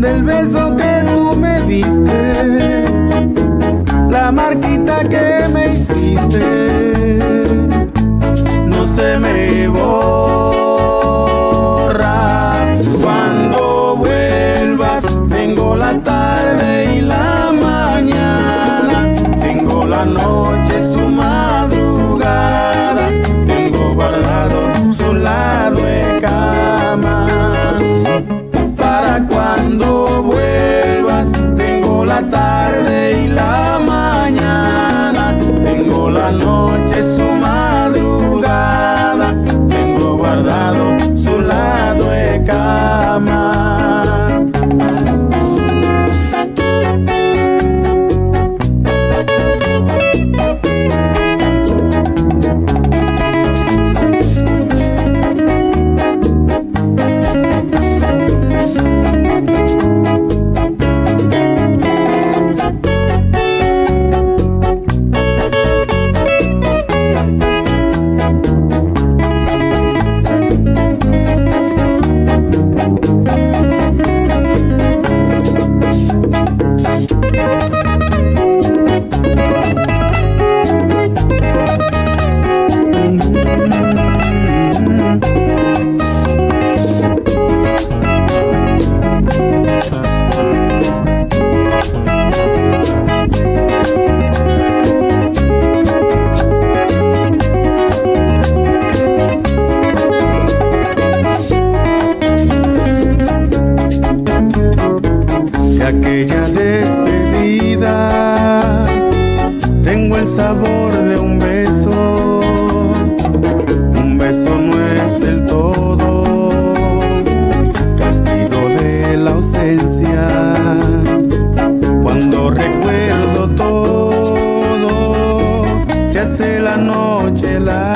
del beso que tú me diste, la marquita que me hiciste, no se me borra. Cuando vuelvas, tengo la tarde y la mañana, tengo la noche, su madrugada, tengo guardado su lado de cama. Para cuando vuelvas, tengo la tarde y la mañana, tengo la noche, su madrugada, tengo guardado su lado de cama. De aquella despedida tengo el sabor de un beso. Un beso no es el todo, castigo de la ausencia. Cuando recuerdo todo, se hace la noche larga.